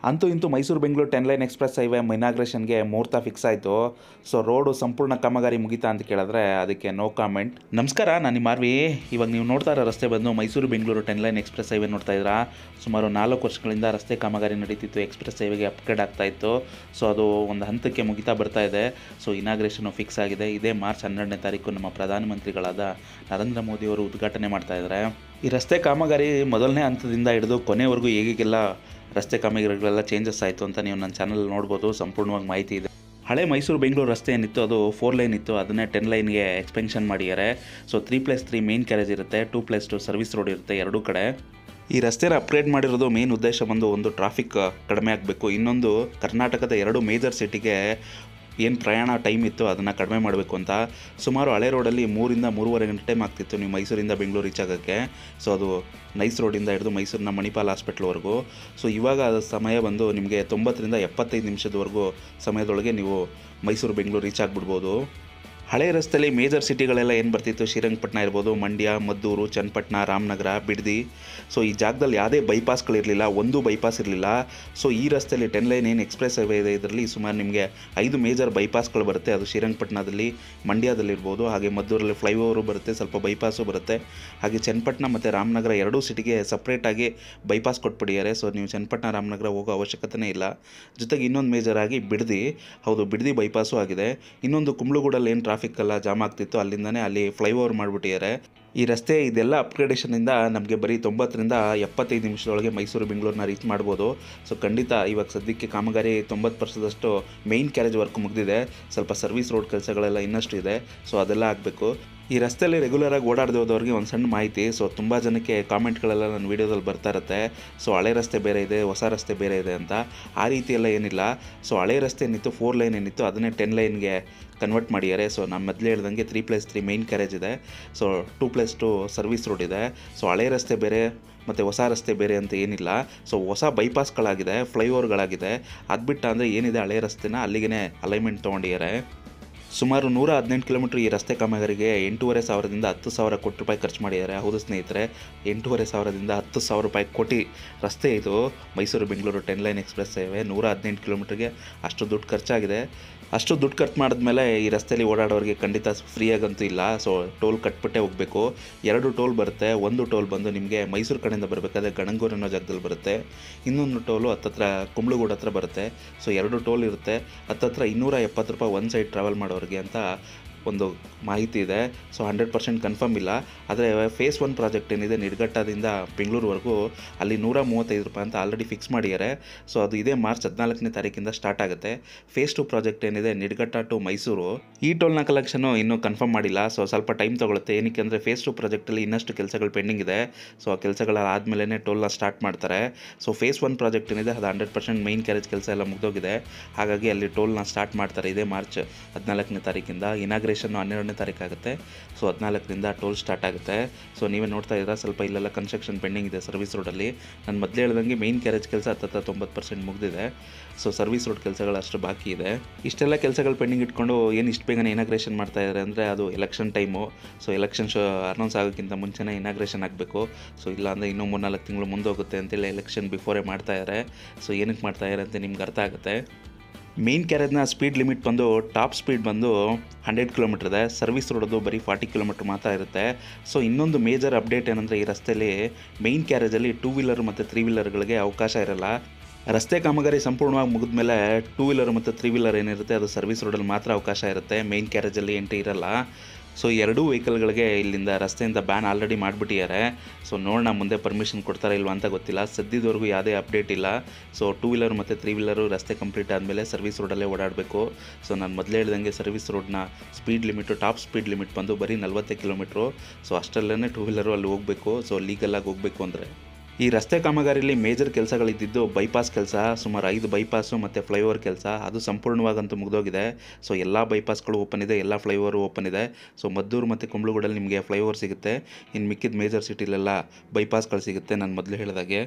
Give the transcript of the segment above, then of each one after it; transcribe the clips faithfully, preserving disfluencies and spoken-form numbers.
ಅಂತೂ ಇಂತೂ Mysuru Bengaluru ten line express highway ಇನಾಗ್ರೇಷನ್ಗೆ ಮುಹೂರ್ತ ಫಿಕ್ಸ್ ಆಯಿತು. ಸೊ ರೋಡು ಸಂಪೂರ್ಣ ಕಾಮಗಾರಿ ಮುಗಿತಾ ಅಂತ ಕೇಳಿದ್ರೆ ಅದಕ್ಕೆ ನೋ ಕಾಮೆಂಟ್. ನಮಸ್ಕಾರ, ನಾನು ನಿಮ್ಮ ಆರ್ವಿ. ಇವಾಗ ನೀವು ನೋಡ್ತಾ ಇರೋ ರಸ್ತೆ ಬಂದು Mysuru Bengaluru ten line express highway ನೋಡ್ತಾ ಇದ್ದೀರಾ. ಸುಮಾರು ನಾಲ್ಕು ವರ್ಷಗಳಿಂದ ರಸ್ತೆ ಕಾಮಗಾರಿ ನಡೀತಿತ್ತು, ಎಕ್ಸ್‌ಪ್ರೆಸ್ ಹೈವೇಗೆ ಅಪ್ಗ್ರೇಡ್ ಆಗ್ತಾ ಇತ್ತು. ಸೊ ಅದು ಒಂದು ಹಂತಕ್ಕೆ ಮುಗಿತಾ ಬರ್ತಾ ಇದೆ. ಸೊ ಇನಾಗ್ರೇಷನು ಫಿಕ್ಸ್ ಆಗಿದೆ. ಇದೇ ಮಾರ್ಚ್ ಹನ್ನೆರಡನೇ ತಾರೀಕು ನಮ್ಮ ಪ್ರಧಾನಮಂತ್ರಿಗಳಾದ ನರೇಂದ್ರ ಮೋದಿ ಅವರು ಉದ್ಘಾಟನೆ ಮಾಡ್ತಾ ಇದ್ದಾರೆ. ಈ ರಸ್ತೆ ಕಾಮಗಾರಿ ಮೊದಲನೇ ಹಂತದಿಂದ ಹಿಡಿದು ಕೊನೆವರೆಗೂ ಹೇಗೆಲ್ಲ ರಸ್ತೆ ಕಾಮಗಾರಿಗಳೆಲ್ಲ ಚೇಂಜಸ್ ಆಯಿತು ಅಂತ ನೀವು ನನ್ನ ಚಾನಲ್ ನೋಡ್ಬೋದು. ಸಂಪೂರ್ಣವಾಗಿ ಮಾಹಿತಿ ಇದೆ. ಹಳೆ ಮೈಸೂರು ಬೆಂಗಳೂರು ರಸ್ತೆ ಏನಿತ್ತು ಅದು ಫೋರ್ ಲೈನ್ ಇತ್ತು, ಅದನ್ನೇ ಟೆನ್ ಲೈನ್ಗೆ ಎಕ್ಸ್ಪೆನ್ಷನ್ ಮಾಡಿದ್ದಾರೆ. So three plus three main carriage ಇರುತ್ತೆ, two plus two service road ಇರುತ್ತೆ ಎರಡೂ ಕಡೆ. ಈ ರಸ್ತೆನ ಅಪ್ಗ್ರೇಡ್ ಮಾಡಿರೋದು ಮೇನ್ ಉದ್ದೇಶ ಬಂದು ಒಂದು ಟ್ರಾಫಿಕ್ ಕಡಿಮೆ ಆಗಬೇಕು, ಇನ್ನೊಂದು ಕರ್ನಾಟಕದ ಎರಡು ಮೇಜರ್ ಸಿಟಿಗೆ ಏನು ಪ್ರಯಾಣ ಟೈಮ್ ಇತ್ತು ಅದನ್ನು ಕಡಿಮೆ ಮಾಡಬೇಕು ಅಂತ. ಸುಮಾರು ಹಳೆ ರೋಡಲ್ಲಿ ಮೂರಿಂದ ಮೂರುವರೆ ಗಂಟೆ ಟೈಮ್ ಆಗ್ತಿತ್ತು ನೀವು ಮೈಸೂರಿಂದ ಬೆಂಗಳೂರು ರೀಚ್ ಆಗೋಕ್ಕೆ. ಸೊ ಅದು ನೈಸ್ ರೋಡಿಂದ ಹಿಡಿದು ಮೈಸೂರಿನ ಮಣಿಪಾಲ್ ಹಾಸ್ಪಿಟ್ಲ್ವರೆಗೂ. ಸೊ ಇವಾಗ ಸಮಯ ಬಂದು ನಿಮಗೆ ತೊಂಬತ್ತರಿಂದ ಎಪ್ಪತ್ತೈದು ನಿಮಿಷದವರೆಗೂ ಸಮಯದೊಳಗೆ ನೀವು ಮೈಸೂರು ಬೆಂಗಳೂರು ರೀಚ್ ಆಗಿಬಿಡ್ಬೋದು. ಹಳೆ ರಸ್ತೆಯಲ್ಲಿ ಮೇಜರ್ ಸಿಟಿಗಳೆಲ್ಲ ಏನು ಬರ್ತಿತ್ತು, ಶ್ರೀರಂಗಪಟ್ಟಣ ಇರ್ಬೋದು, ಮಂಡ್ಯ, ಮದ್ದೂರು, ಚನ್ನಪಟ್ಟಣ, ರಾಮನಗರ, ಬಿಡದಿ. ಸೊ ಈ ಜಾಗದಲ್ಲಿ ಯಾವುದೇ ಬೈಪಾಸ್ಗಳಿರಲಿಲ್ಲ, ಒಂದು ಬೈಪಾಸ್ ಇರಲಿಲ್ಲ. ಸೊ ಈ ರಸ್ತೆಯಲ್ಲಿ ಟೆನ್ ಲೈನ್ ಏನು ಎಕ್ಸ್‌ಪ್ರೆಸ್ ಹೈವೇ ಇದೆ, ಇದರಲ್ಲಿ ಸುಮಾರು ನಿಮಗೆ ಐದು ಮೇಜರ್ ಬೈಪಾಸ್ಗಳು ಬರುತ್ತೆ. ಅದು ಶ್ರೀರಂಗಪಟ್ಟಣದಲ್ಲಿ, ಮಂಡ್ಯದಲ್ಲಿರ್ಬೋದು, ಹಾಗೆ ಮದ್ದೂರಲ್ಲಿ ಫ್ಲೈಓವರು ಬರುತ್ತೆ, ಸ್ವಲ್ಪ ಬೈಪಾಸು ಬರುತ್ತೆ. ಹಾಗೆ ಚನ್ನಪಟ್ಟಣ ಮತ್ತು ರಾಮನಗರ ಎರಡೂ ಸಿಟಿಗೆ ಸಪ್ರೇಟಾಗಿ ಬೈಪಾಸ್ ಕೊಟ್ಬಿಟ್ಟಿದ್ದಾರೆ. ಸೊ ನೀವು ಚನ್ನಪಟ್ಟಣ ರಾಮನಗರ ಹೋಗೋ ಅವಶ್ಯಕತೆನೇ ಇಲ್ಲ. ಜೊತೆಗೆ ಇನ್ನೊಂದು ಮೇಜರ್ ಆಗಿ ಬಿಡದಿ, ಹೌದು ಬಿಡದಿ ಬೈಪಾಸು ಆಗಿದೆ. ಇನ್ನೊಂದು ಕುಂಬ್ಳಗೂಡಲ್ಲಿ ಏನು ಟ್ರಾಫಿಕ್ ಎಲ್ಲ ಜಾಮ್ ಆಗ್ತಿತ್ತು ಅಲ್ಲಿಂದನೇ ಅಲ್ಲಿ ಫ್ಲೈಓವರ್ ಮಾಡಿಬಿಟ್ಟಿದ್ದಾರೆ. ಈ ರಸ್ತೆ ಇದೆಲ್ಲ ಅಪ್ಗ್ರೇಡೇಷನಿಂದ ನಮಗೆ ಬರೀ ತೊಂಬತ್ತರಿಂದ ಎಪ್ಪತ್ತೈದು ನಿಮಿಷದೊಳಗೆ ಮೈಸೂರು ಬೆಂಗಳೂರನ್ನ ರೀಚ್ ಮಾಡ್ಬೋದು. ಸೊ ಖಂಡಿತ ಇವಾಗ ಸದ್ಯಕ್ಕೆ ಕಾಮಗಾರಿ ತೊಂಬತ್ತು ಪರ್ಸೆಂಟಷ್ಟು ಮೇಯ್ನ್ ಕ್ಯಾರೇಜ್ ವರ್ಕ್ ಮುಗಿದಿದೆ. ಸ್ವಲ್ಪ ಸರ್ವಿಸ್ ರೋಡ್ ಕೆಲಸಗಳೆಲ್ಲ ಇನ್ನಷ್ಟು ಇದೆ. ಸೊ ಅದೆಲ್ಲ ಆಗಬೇಕು. ಈ ರಸ್ತೆಯಲ್ಲಿ ರೆಗ್ಯುಲರಾಗಿ ಓಡಾಡದೆ ಹೋದವ್ರಿಗೆ ಒಂದು ಸಣ್ಣ ಮಾಹಿತಿ. ಸೊ ತುಂಬ ಜನಕ್ಕೆ ಕಾಮೆಂಟ್ಗಳೆಲ್ಲ ನನ್ನ ವೀಡಿಯೋದಲ್ಲಿ ಬರ್ತಾ ಇರುತ್ತೆ. ಸೊ ಹಳೆ ರಸ್ತೆ ಬೇರೆ ಇದೆ, ಹೊಸ ರಸ್ತೆ ಬೇರೆ ಇದೆ ಅಂತ. ಆ ರೀತಿ ಎಲ್ಲ ಏನಿಲ್ಲ. ಸೊ ಹಳೆ ರಸ್ತೆ ಏನಿತ್ತು, ಫೋರ್ ಲೈನ್ ಏನಿತ್ತು, ಅದನ್ನೇ ಟೆನ್ ಲೈನ್ಗೆ ಕನ್ವರ್ಟ್ ಮಾಡಿದ್ದಾರೆ. ಸೊ ನಾನು ಮೊದಲೇ ಹೇಳ್ದಂಗೆ three plus three main carriage ಇದೆ. So two plus two service road ಇದೆ. ಸೊ ಹಳೆ ರಸ್ತೆ ಬೇರೆ ಮತ್ತು ಹೊಸ ರಸ್ತೆ ಬೇರೆ ಅಂತ ಏನಿಲ್ಲ. ಸೊ ಹೊಸ ಬೈಪಾಸ್ಗಳಾಗಿದೆ, ಫ್ಲೈಓವರ್ಗಳಾಗಿದೆ. ಅದು ಬಿಟ್ಟು ಅಂದರೆ ಏನಿದೆ ಹಳೆ ರಸ್ತೆನ ಅಲ್ಲಿಗೆ ಅಲೈನ್ಮೆಂಟ್ ತೊಗೊಂಡಿದ್ದಾರೆ. ಸುಮಾರು ನೂರ ಹದಿನೆಂಟು ಕಿಲೋಮೀಟ್ರ್ ಈ ರಸ್ತೆ ಕಾಮಗಾರಿಗೆ ಎಂಟೂವರೆ ಸಾವಿರದಿಂದ ಹತ್ತು ಸಾವಿರ ಕೋಟಿ ರೂಪಾಯಿ ಖರ್ಚು ಮಾಡಿದ್ದಾರೆ. ಹೌದು ಸ್ನೇಹಿತರೆ, ಎಂಟೂವರೆ ಸಾವಿರದಿಂದ ಹತ್ತು ಸಾವಿರ ರೂಪಾಯಿ ಕೋಟಿ ರಸ್ತೆ ಇದು Mysuru Bengaluru ten line express highway. ನೂರ ಹದಿನೆಂಟು ಕಿಲೋಮೀಟ್ರಿಗೆ ಅಷ್ಟು ದುಡ್ಡು ಖರ್ಚಾಗಿದೆ. ಅಷ್ಟು ದುಡ್ಡು ಖರ್ಚು ಮಾಡಿದ್ಮೇಲೆ ಈ ರಸ್ತೆಯಲ್ಲಿ ಓಡಾಡೋರಿಗೆ ಖಂಡಿತ ಫ್ರೀಯಾಗಂತೂ ಇಲ್ಲ. ಸೊ ಟೋಲ್ ಕಟ್ಬಿಟ್ಟೇ ಹೋಗಬೇಕು. ಎರಡು ಟೋಲ್ ಬರುತ್ತೆ. ಒಂದು ಟೋಲ್ ಬಂದು ನಿಮಗೆ ಮೈಸೂರು ಕಡೆಯಿಂದ ಬರಬೇಕಾದ್ರೆ ಗಣಂಗೂರು ಅನ್ನೋ ಜಾಗದಲ್ಲಿ ಬರುತ್ತೆ. ಇನ್ನೊಂದು ಟೋಲು ಹತ್ತತ್ರ ಕುಂಬ್ಳಗೂಡು ಹತ್ರ ಬರುತ್ತೆ. ಸೊ ಎರಡು ಟೋಲ್ ಇರುತ್ತೆ. ಹತ್ತತ್ರ ಇನ್ನೂರ ಎಪ್ಪತ್ತು ರೂಪಾಯಿ ಒಂದು ಸೈಡ್ ಟ್ರಾವೆಲ್ ಮಾಡೋರಿಗೆ ಅಂತ ಒಂದು ಮಾಹಿತಿ ಇದೆ. ಸೊ ಹಂಡ್ರೆಡ್ ಪರ್ಸೆಂಟ್ ಕನ್ಫರ್ಮ್ ಇಲ್ಲ. ಆದರೆ ಫೇಸ್ ಒನ್ ಪ್ರಾಜೆಕ್ಟ್ ಏನಿದೆ ನಿಡ್ಘಟ್ಟದಿಂದ ಬೆಂಗಳೂರುವರೆಗೂ ಅಲ್ಲಿ ನೂರ ಮೂವತ್ತೈದು ರೂಪಾಯಿ ಅಂತ ಆಲ್ರೆಡಿ ಫಿಕ್ಸ್ ಮಾಡಿದ್ದಾರೆ. ಸೊ ಅದು ಇದೇ ಮಾರ್ಚ್ ಹದಿನಾಲ್ಕನೇ ತಾರೀಕಿಂದ ಸ್ಟಾರ್ಟ್ ಆಗುತ್ತೆ. ಫೇಸ್ ಟು ಪ್ರಾಜೆಕ್ಟ್ ಏನಿದೆ ನಿಡ್ಘಟ್ಟ ಟು ಮೈಸೂರು, ಈ ಟೋಲ್ನ ಕಲೆಕ್ಷನು ಇನ್ನೂ ಕನ್ಫರ್ಮ್ ಮಾಡಿಲ್ಲ. ಸೊ ಸ್ವಲ್ಪ ಟೈಮ್ ತೊಗೊಳುತ್ತೆ. ಏನಕ್ಕೆ ಅಂದರೆ ಫೇಸ್ ಟು ಪ್ರಾಜೆಕ್ಟಲ್ಲಿ ಇನ್ನಷ್ಟು ಕೆಲಸಗಳು ಪೆಂಡಿಂಗ್ ಇದೆ. ಸೊ ಆ ಕೆಲಸಗಳಾದಮೇಲೆ ಟೋಲ್ನ ಸ್ಟಾರ್ಟ್ ಮಾಡ್ತಾರೆ. ಸೊ ಫೇಸ್ ಒನ್ ಪ್ರಾಜೆಕ್ಟ್ ಏನಿದೆ ಅದು ಹಂಡ್ರೆಡ್ ಪರ್ಸೆಂಟ್ ಮೈನ್ ಕ್ಯಾರೇಜ್ ಕೆಲಸ ಎಲ್ಲ ಮುಗಿದೋಗಿದೆ. ಹಾಗಾಗಿ ಅಲ್ಲಿ ಟೋಲ್ನ ಸ್ಟಾರ್ಟ್ ಮಾಡ್ತಾರೆ ಇದೇ ಮಾರ್ಚ್ ಹದಿನಾಲ್ಕನೇ ತಾರೀಕಿಂದ. ಇನಾಗ್ರೇಷನ್ ಹನ್ನೆರಡನೇ ತಾರೀಕು ಆಗುತ್ತೆ. ಸೊ ಹದಿನಾಲ್ಕರಿಂದ ಟೋಲ್ ಸ್ಟಾರ್ಟ್ ಆಗುತ್ತೆ. ಸೊ ನೀವೇ ನೋಡ್ತಾ ಇದ್ದೀರಾ, ಸ್ವಲ್ಪ ಇಲ್ಲೆಲ್ಲ ಕನ್ಸ್ಟ್ರಕ್ಷನ್ ಪೆಂಡಿಂಗ್ ಇದೆ ಸರ್ವಿಸ್ ರೋಡಲ್ಲಿ. ನಾನು ಮೊದಲೇ ಹೇಳ್ದಂಗೆ ಮೇನ್ ಕ್ಯಾರೇಜ್ ಕೆಲಸ ಹತ್ತತ್ರ ತೊಂಬತ್ತು ಪರ್ಸೆಂಟ್ ಮುಗಿದಿದೆ. ಸೊ ಸರ್ವಿಸ್ ರೋಡ್ ಕೆಲಸಗಳು ಅಷ್ಟು ಬಾಕಿ ಇದೆ. ಇಷ್ಟೆಲ್ಲ ಕೆಲಸಗಳು ಪೆಂಡಿಂಗ್ ಇಟ್ಕೊಂಡು ಏನು ಇಷ್ಟು ಬೇಗನೆ ಇನಾಗ್ರೇಷನ್ ಮಾಡ್ತಾ ಇದ್ದಾರೆ ಅಂದರೆ ಅದು ಎಲೆಕ್ಷನ್ ಟೈಮು. ಸೊ ಎಲೆಕ್ಷನ್ ಶೋ ಅನೌನ್ಸ್ ಆಗೋಕ್ಕಿಂತ ಮುಂಚೆನೇ ಇನಾಗ್ರೇಷನ್ ಆಗಬೇಕು. ಸೊ ಇಲ್ಲ ಅಂದರೆ ಇನ್ನೂ ಮೂರು ನಾಲ್ಕು ತಿಂಗಳು ಮುಂದೋಗುತ್ತೆ ಅಂತೇಳಿ ಎಲೆಕ್ಷನ್ ಬಿಫೋರೇ ಮಾಡ್ತಾ ಇದ್ದಾರೆ. ಸೊ ಏನಕ್ಕೆ ಮಾಡ್ತಾ ಇದ್ದಾರೆ ಅಂತ ನಿಮ್ಗೆ ಅರ್ಥ ಆಗುತ್ತೆ. ಮೇನ್ ಕ್ಯಾರೇಜ್ನ ಸ್ಪೀಡ್ ಲಿಮಿಟ್ ಬಂದು ಟಾಪ್ ಸ್ಪೀಡ್ ಬಂದು ಹಂಡ್ರೆಡ್ ಕಿಲೋಮೀಟರ್ ಇದೆ. ಸರ್ವಿಸ್ ರೋಡದು ಬರೀ ಫಾರ್ಟಿ ಕಿಲೋಮೀಟ್ರ್ ಮಾತ್ರ ಇರುತ್ತೆ. ಸೊ ಇನ್ನೊಂದು ಮೇಜರ್ ಅಪ್ಡೇಟ್ ಏನಂದರೆ ಈ ರಸ್ತೆಯಲ್ಲಿ ಮೇನ್ ಕ್ಯಾರೇಜಲ್ಲಿ ಟೂ ವೀಲರ್ ಮತ್ತು ತ್ರೀ ವೀಲರ್ಗಳಿಗೆ ಅವಕಾಶ ಇರಲ್ಲ. ರಸ್ತೆ ಕಾಮಗಾರಿ ಸಂಪೂರ್ಣವಾಗಿ ಮುಗಿದ್ಮೇಲೆ ಟೂ ವೀಲರ್ ಮತ್ತು ತ್ರೀ ವೀಲರ್ ಏನಿರುತ್ತೆ ಅದು ಸರ್ವಿಸ್ ರೋಡಲ್ಲಿ ಮಾತ್ರ ಅವಕಾಶ ಇರುತ್ತೆ, ಮೇನ್ ಕ್ಯಾರೇಜಲ್ಲಿ ಎಂಟ್ರಿ ಇರಲ್ಲ. ಸೊ ಎರಡೂ ವೆಹಿಕಲ್ಗಳಿಗೆ ಇಲ್ಲಿಂದ ರಸ್ತೆಯಿಂದ ಬ್ಯಾನ್ ಆಲ್ರೆಡಿ ಮಾಡಿಬಿಟ್ಟಿದ್ದಾರೆ. ಸೊ ನೋಡೋಣ ಮುಂದೆ ಪರ್ಮಿಷನ್ ಕೊಡ್ತಾರಾ ಇಲ್ವಾ ಅಂತ ಗೊತ್ತಿಲ್ಲ. ಸದ್ಯದವರೆಗೂ ಯಾವುದೇ ಅಪ್ಡೇಟ್ ಇಲ್ಲ. ಸೊ ಟೂ ವೀಲರ್ ಮತ್ತು ತ್ರೀ ವೀಲರು ರಸ್ತೆ ಕಂಪ್ಲೀಟ್ ಆದಮೇಲೆ ಸರ್ವಿಸ್ ರೋಡಲ್ಲೇ ಓಡಾಡಬೇಕು. ಸೊ ನಾನು ಮೊದಲೇ ಹೇಳ್ದಂಗೆ ಸರ್ವಿಸ್ ರೋಡ್ನ speed limit top speed limit ಬಂದು ಬರೀ ನಲ್ವತ್ತು ಕಿಲೋಮೀಟ್ರು. ಸೊ ಅಷ್ಟರಲ್ಲೇ ಟೂ ವೀಲರು ಅಲ್ಲಿ ಹೋಗಬೇಕು. ಸೊ ಲೀಗಲಾಗಿ ಹೋಗಬೇಕು ಅಂದರೆ ಈ ರಸ್ತೆ ಕಾಮಗಾರಿಯಲ್ಲಿ ಮೇಜರ್ ಕೆಲಸಗಳಿದ್ದಿದ್ದು ಬೈಪಾಸ್ ಕೆಲಸ, ಸುಮಾರು ಐದು ಬೈಪಾಸು ಮತ್ತು ಫ್ಲೈಓವರ್ ಕೆಲಸ. ಅದು ಸಂಪೂರ್ಣವಾಗಂತೂ ಮುಗಿದೋಗಿದೆ. ಸೊ ಎಲ್ಲ ಬೈಪಾಸ್ಗಳು ಓಪನ್ ಇದೆ, ಎಲ್ಲ ಫ್ಲೈಓವರು ಓಪನ್ ಇದೆ. ಸೊ ಮದ್ದೂರು ಮತ್ತು ಕುಂಬ್ಳಗೂಡಲ್ಲಿ ನಿಮಗೆ ಫ್ಲೈಓವರ್ ಸಿಗುತ್ತೆ. ಇನ್ನು ಮಿಕ್ಕಿದ ಮೇಜರ್ ಸಿಟಿಲೆಲ್ಲ ಬೈಪಾಸ್ಗಳು ಸಿಗುತ್ತೆ ನಾನು ಮೊದಲು ಹೇಳಿದಾಗೆ.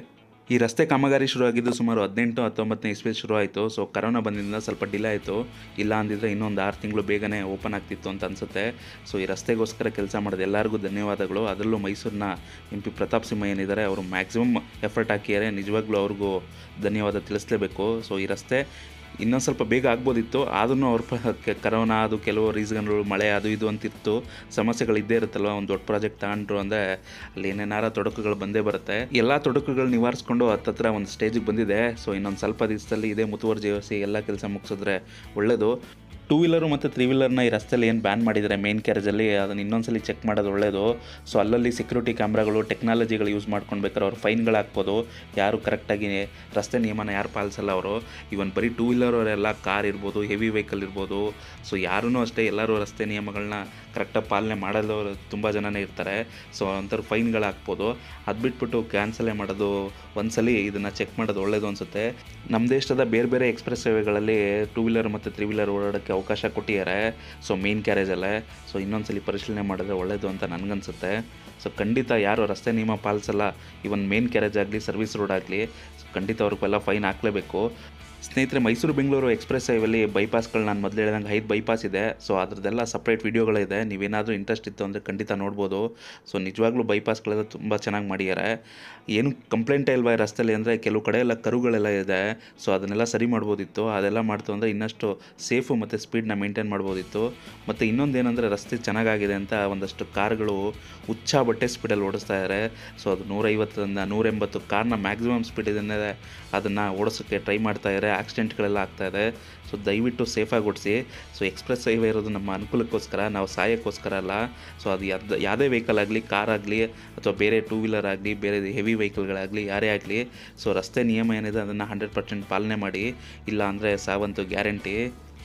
ಈ ರಸ್ತೆ ಕಾಮಗಾರಿ ಶುರು ಆಗಿದ್ದು ಸುಮಾರು ಹದಿನೆಂಟು ಹತ್ತೊಂಬತ್ತನೇ ಇಸ್ವಿ ಶುರು ಆಯಿತು. ಸೊ ಕರೋನಾ ಬಂದಿಂದ ಸ್ವಲ್ಪ ಡಿಲೇ ಆಯಿತು. ಇಲ್ಲ ಅಂದಿದ್ರೆ ಇನ್ನೊಂದು ಆರು ತಿಂಗಳು ಬೇಗನೆ ಓಪನ್ ಆಗ್ತಿತ್ತು ಅಂತ ಅನಿಸುತ್ತೆ. ಸೊ ಈ ರಸ್ತೆಗೋಸ್ಕರ ಕೆಲಸ ಮಾಡೋದು ಎಲ್ಲರಿಗೂ ಧನ್ಯವಾದಗಳು. ಅದರಲ್ಲೂ ಮೈಸೂರಿನ ಎಂ ಪಿ ಪ್ರತಾಪ್ ಸಿಂಹ ಏನಿದ್ದಾರೆ ಅವರು ಮ್ಯಾಕ್ಸಿಮಮ್ ಎಫರ್ಟ್ ಹಾಕಿದ್ದಾರೆ. ನಿಜವಾಗ್ಲೂ ಅವ್ರಿಗೂ ಧನ್ಯವಾದ ತಿಳಿಸ್ಲೇಬೇಕು. ಸೊ ಈ ರಸ್ತೆ ಇನ್ನೊಂದು ಸ್ವಲ್ಪ ಬೇಗ ಆಗ್ಬೋದಿತ್ತು, ಆದ್ರೂ ಅವ್ರ ಕರೋನಾ ಅದು ಕೆಲವು ರೀಸನ್ಗಳು ಮಳೆ ಅದು ಇದು ಅಂತಿತ್ತು, ಸಮಸ್ಯೆಗಳು ಇದ್ದೇ ಇರುತ್ತಲ್ವ. ಒಂದು ದೊಡ್ಡ ಪ್ರಾಜೆಕ್ಟ್ ತಗೊಂಡ್ರು ಅಂದರೆ ಅಲ್ಲಿ ಏನೇನಾರ ತೊಡಕುಗಳು ಬಂದೇ ಬರುತ್ತೆ. ಎಲ್ಲ ತೊಡಕುಗಳು ನಿವಾರಿಸ್ಕೊಂಡು ಹತ್ತತ್ರ ಒಂದು ಸ್ಟೇಜಿಗೆ ಬಂದಿದೆ. ಸೊ ಇನ್ನೊಂದು ಸ್ವಲ್ಪ ದಿವಸದಲ್ಲಿ ಇದೇ ಮುತುವರ್ಜಿ ವಹಿಸಿ ಎಲ್ಲ ಕೆಲಸ ಮುಗಿಸಿದ್ರೆ ಒಳ್ಳೆಯದು. ಟೂ ವೀಲರು ಮತ್ತು ತ್ರೀ ವೀಲರ್ನ ಈ ರಸ್ತೆಯಲ್ಲಿ ಏನು ಬ್ಯಾನ್ ಮಾಡಿದ್ದಾರೆ ಮೇನ್ ಕ್ಯಾರೇಜಲ್ಲಿ, ಅದನ್ನು ಇನ್ನೊಂದ್ಸಲಿ ಚೆಕ್ ಮಾಡೋದು ಒಳ್ಳೆಯದು. ಸೊ ಅಲ್ಲಲ್ಲಿ ಸೆಕ್ಯೂರಿಟಿ ಕ್ಯಾಮ್ರಾಗಳು ಟೆಕ್ನಾಲಜಿಗಳು ಯೂಸ್ ಮಾಡ್ಕೊಂಡು ಬೇಕಾದ್ರೆ ಅವ್ರು ಫೈನ್ಗಳು ಹಾಕ್ಬೋದು. ಯಾರು ಕರೆಕ್ಟಾಗಿ ರಸ್ತೆ ನಿಯಮನ ಯಾರು ಪಾಲಿಸಲ್ಲ ಅವರು. ಇವನ್ ಬರೀ ಟೂ ವೀಲರವರೆಲ್ಲ ಕಾರ್ ಇರ್ಬೋದು, ಹೆವಿ ವೆಹಿಕಲ್ ಇರ್ಬೋದು. ಸೊ ಯಾರೂ ಅಷ್ಟೇ ಎಲ್ಲರೂ ರಸ್ತೆ ನಿಯಮಗಳನ್ನ ಕರೆಕ್ಟಾಗಿ ಪಾಲನೆ ಮಾಡೋದವರು ತುಂಬ ಜನನೇ ಇರ್ತಾರೆ. ಸೊ ಅಂಥವ್ರು ಫೈನ್ಗಳು ಹಾಕ್ಬೋದು. ಅದು ಬಿಟ್ಬಿಟ್ಟು ಕ್ಯಾನ್ಸಲೇ ಮಾಡೋದು ಒಂದ್ಸಲಿ ಇದನ್ನು ಚೆಕ್ ಮಾಡೋದು ಒಳ್ಳೆಯದು ಅನಿಸುತ್ತೆ. ನಮ್ಮ ದೇಶದ ಬೇರೆ ಬೇರೆ ಎಕ್ಸ್ಪ್ರೆಸ್ ಹೈವೇಗಳಲ್ಲಿ ಟೂ ವೀಲರ್ ಮತ್ತು ತ್ರೀ ವೀಲರ್ ಓಡಾಡೋಕ್ಕೆ ಅವಕಾಶ ಕೊಟ್ಟಿದ್ದಾರೆ. ಸೊ ಮೇನ್ ಕ್ಯಾರೇಜಲ್ಲೇ. ಸೊ ಇನ್ನೊಂದ್ಸಲಿ ಪರಿಶೀಲನೆ ಮಾಡಿದ್ರೆ ಒಳ್ಳೆಯದು ಅಂತ ನನಗನ್ಸುತ್ತೆ. ಸೊ ಖಂಡಿತ ಯಾರು ರಸ್ತೆ ನಿಯಮ ಪಾಲಿಸಲ್ಲ, ಇವನ್ ಮೇನ್ ಕ್ಯಾರೇಜ್ ಆಗಲಿ ಸರ್ವಿಸ್ ರೋಡ್ ಆಗಲಿ, ಸೊ ಖಂಡಿತ ಅವ್ರಿಗೆಲ್ಲ ಫೈನ್ ಹಾಕಲೇಬೇಕು. ಸ್ನೇಹಿತರೆ, ಮೈಸೂರು ಬೆಂಗಳೂರು ಎಕ್ಸ್ಪ್ರೆಸ್ ಹೈವೇಲಿ ಬೈಪಾಸ್ಗಳು ನಾನು ಮೊದಲು ಹೇಳಿದಂಗೆ ಐದು ಬೈಪಾಸ್ ಇದೆ. ಸೊ ಅದ್ರದ್ದೆಲ್ಲ ಸಪ್ರೇಟ್ ವೀಡಿಯೋಗಳಿದೆ. ನೀವೇನಾದರೂ ಇಂಟ್ರೆಸ್ಟ್ ಇತ್ತು ಅಂದರೆ ಖಂಡಿತ ನೋಡ್ಬೋದು. ಸೊ ನಿಜವಾಗ್ಲೂ ಬೈಪಾಸ್ಗಳೆಲ್ಲ ತುಂಬ ಚೆನ್ನಾಗಿ ಮಾಡಿದ್ದಾರೆ. ಏನು ಕಂಪ್ಲೇಂಟೇ ಇಲ್ವಾ ಈ ರಸ್ತೆಯಲ್ಲಿ ಅಂದರೆ ಕೆಲವು ಕಡೆ ಎಲ್ಲ ಕರುಗಳೆಲ್ಲ ಇದೆ. ಸೊ ಅದನ್ನೆಲ್ಲ ಸರಿ ಮಾಡ್ಬೋದಿತ್ತು. ಅದೆಲ್ಲ ಮಾಡ್ತು ಅಂದರೆ ಇನ್ನಷ್ಟು ಸೇಫು ಮತ್ತು ಸ್ಪೀಡನ್ನ ಮೇಂಟೈನ್ ಮಾಡ್ಬೋದಿತ್ತು. ಮತ್ತು ಇನ್ನೊಂದು ಏನಂದರೆ ರಸ್ತೆ ಚೆನ್ನಾಗಾಗಿದೆ ಅಂತ ಒಂದಷ್ಟು ಕಾರ್ಗಳು ಹುಚ್ಚ ಬಟ್ಟೆ ಸ್ಪೀಡಲ್ಲಿ ಓಡಿಸ್ತಾ ಇದ್ದಾರೆ. ಸೊ ಅದು ನೂರೈವತ್ತರಿಂದ ನೂರೆಂಬತ್ತು ಕಾರ್ನ ಮ್ಯಾಕ್ಸಿಮಮ್ ಸ್ಪೀಡ್ ಇದನ್ನೇ ಅದನ್ನು ಓಡಿಸೋಕ್ಕೆ ಟ್ರೈ ಮಾಡ್ತಾ ಇದ್ದಾರೆ. ಆಕ್ಸಿಡೆಂಟ್ಗಳೆಲ್ಲ ಆಗ್ತಾಯಿದೆ. ಸೊ ದಯವಿಟ್ಟು ಸೇಫಾಗಿ ಓಡಿಸಿ. ಸೊ ಎಕ್ಸ್ಪ್ರೆಸ್ ಹೈವೇ ಇರೋದು ನಮ್ಮ ಅನುಕೂಲಕ್ಕೋಸ್ಕರ, ನಾವು ಸಾಯಕ್ಕೋಸ್ಕರ ಅಲ್ಲ. ಸೊ ಅದು ಯಾವ್ದು ಯಾವುದೇ ವೆಹಿಕಲ್ ಆಗಲಿ, ಕಾರ್ ಆಗಲಿ ಅಥವಾ ಬೇರೆ ಟೂ ವೀಲರ್ ಆಗಲಿ, ಬೇರೆ ಹೆವಿ ವೆಹಿಕಲ್ಗಳಾಗಲಿ, ಯಾರೇ ಆಗಲಿ, ಸೊ ರಸ್ತೆ ನಿಯಮ ಏನಿದೆ ಅದನ್ನು ಹಂಡ್ರೆಡ್ ಪರ್ಸೆಂಟ್ ಪಾಲನೆ ಮಾಡಿ. ಇಲ್ಲ ಅಂದರೆ ಸಾವಂತು ಗ್ಯಾರಂಟಿ.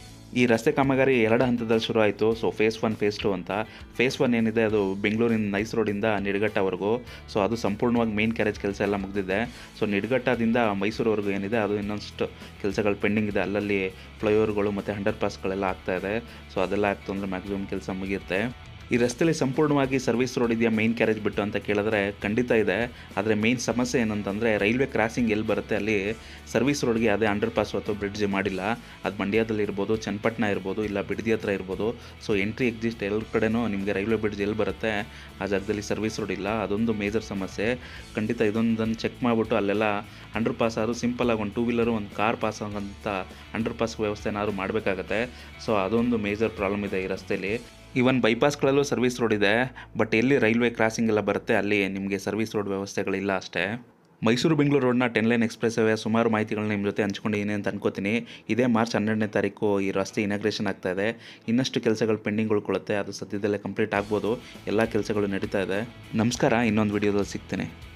ಈ ರಸ್ತೆ ಕಾಮಗಾರಿ ಎರಡು ಹಂತದಲ್ಲಿ ಶುರು ಆಯಿತು. So phase one phase two ಅಂತ. ಫೇಸ್ ಒನ್ ಏನಿದೆ ಅದು ಬೆಂಗಳೂರಿನ ನೈಸ್ ರೋಡಿಂದ ನಿಡಘಟ್ಟವರೆಗೂ. ಸೊ ಅದು ಸಂಪೂರ್ಣವಾಗಿ ಮೇನ್ ಕ್ಯಾರೇಜ್ ಕೆಲಸ ಎಲ್ಲ ಮುಗಿದಿದೆ. ಸೊ ನಿಡಘಟ್ಟದಿಂದ ಮೈಸೂರುವರೆಗೂ ಏನಿದೆ ಅದು ಇನ್ನೊಂದಷ್ಟು ಕೆಲಸಗಳು ಪೆಂಡಿಂಗ್ ಇದೆ. ಅಲ್ಲಲ್ಲಿ ಫ್ಲೈಓವರ್ಗಳು ಮತ್ತು ಅಂಡರ್ ಪಾಸ್ಗಳೆಲ್ಲ ಆಗ್ತಾಯಿದೆ. ಸೊ ಅದೆಲ್ಲ ಆಗ್ತು ಅಂದರೆ ಮ್ಯಾಕ್ಸಿಮಮ್ ಕೆಲಸ ಮುಗಿಯುತ್ತೆ. ಈ ರಸ್ತೆಯಲ್ಲಿ ಸಂಪೂರ್ಣವಾಗಿ ಸರ್ವಿಸ್ ರೋಡ್ ಇದೆಯಾ ಮೇನ್ ಕ್ಯಾರೇಜ್ ಬಿಟ್ಟು ಅಂತ ಕೇಳಿದ್ರೆ ಖಂಡಿತ ಇದೆ. ಆದರೆ ಮೇನ್ ಸಮಸ್ಯೆ ಏನಂತಂದರೆ ರೈಲ್ವೆ ಕ್ರಾಸಿಂಗ್ ಎಲ್ಲಿ ಬರುತ್ತೆ ಅಲ್ಲಿ ಸರ್ವಿಸ್ ರೋಡ್ಗೆ ಅದೇ ಅಂಡರ್ ಪಾಸ್ ಅಥವಾ ಬ್ರಿಡ್ಜ್ ಮಾಡಿಲ್ಲ. ಅದು ಮಂಡ್ಯದಲ್ಲಿ ಇರ್ಬೋದು, ಚನ್ನಪಟ್ಟಣ ಇರ್ಬೋದು, ಇಲ್ಲ ಬಿಡದಿ ಹತ್ರ ಇರ್ಬೋದು. ಸೊ ಎಂಟ್ರಿ ಎಕ್ಸಿಸ್ಟ್ ಎಲ್ಲ ಕಡೆನೂ ನಿಮಗೆ ರೈಲ್ವೆ ಬ್ರಿಡ್ಜ್ ಎಲ್ಲಿ ಬರುತ್ತೆ ಆ ಜಾಗದಲ್ಲಿ ಸರ್ವಿಸ್ ರೋಡ್ ಇಲ್ಲ. ಅದೊಂದು ಮೇಜರ್ ಸಮಸ್ಯೆ. ಖಂಡಿತ ಇದೊಂದನ್ನು ಚೆಕ್ ಮಾಡಿಬಿಟ್ಟು ಅಲ್ಲೆಲ್ಲ ಅಂಡರ್ ಪಾಸ್ ಆದರೂ ಸಿಂಪಲಾಗಿ ಒಂದು ಟೂ ವೀಲರು ಒಂದು ಕಾರ್ ಪಾಸ್ ಆಗೋಂಥ ಅಂಡರ್ ಪಾಸ್ ವ್ಯವಸ್ಥೆನಾದ್ರು ಮಾಡಬೇಕಾಗತ್ತೆ. ಸೊ ಅದೊಂದು ಮೇಜರ್ ಪ್ರಾಬ್ಲಮ್ ಇದೆ ಈ ರಸ್ತೆಯಲ್ಲಿ. ಈವನ್ ಬೈಪಾಸ್ಗಳಲ್ಲೂ ಸರ್ವಿಸ್ ರೋಡ್ ಇದೆ, ಬಟ್ ಎಲ್ಲಿ ರೈಲ್ವೆ ಕ್ರಾಸಿಂಗ್ ಎಲ್ಲ ಬರುತ್ತೆ ಅಲ್ಲಿ ನಿಮಗೆ ಸರ್ವಿಸ್ ರೋಡ್ ವ್ಯವಸ್ಥೆಗಳಿಲ್ಲ ಅಷ್ಟೇ. ಮೈಸೂರು ಬೆಂಗಳೂರು ರೋಡ್ನ ಟೆನ್ ಲೈನ್ ಎಕ್ಸ್ಪ್ರೆಸ್ ಹೈವೇ ಸುಮಾರು ಮಾಹಿತಿಗಳನ್ನ ನಿಮ್ಮ ಜೊತೆ ಹಂಚ್ಕೊಂಡಿದ್ದೀನಿ ಅಂತ ಅನ್ಕೋತೀನಿ. ಇದೇ ಮಾರ್ಚ್ ಹನ್ನೆರಡನೇ ತಾರೀಕು ಈ ರಸ್ತೆ ಇನಾಗ್ರೇಷನ್ ಆಗ್ತಾ ಇದೆ. ಇನ್ನಷ್ಟು ಕೆಲಸಗಳು ಪೆಂಡಿಂಗ್ ಉಳ್ಕೊಳ್ಳುತ್ತೆ. ಅದು ಸದ್ಯದಲ್ಲೇ ಕಂಪ್ಲೀಟ್ ಆಗ್ಬೋದು. ಎಲ್ಲ ಕೆಲಸಗಳು ನಡೀತಾ ಇದೆ. ನಮಸ್ಕಾರ, ಇನ್ನೊಂದು ವಿಡಿಯೋದಲ್ಲಿ ಸಿಗ್ತೀನಿ.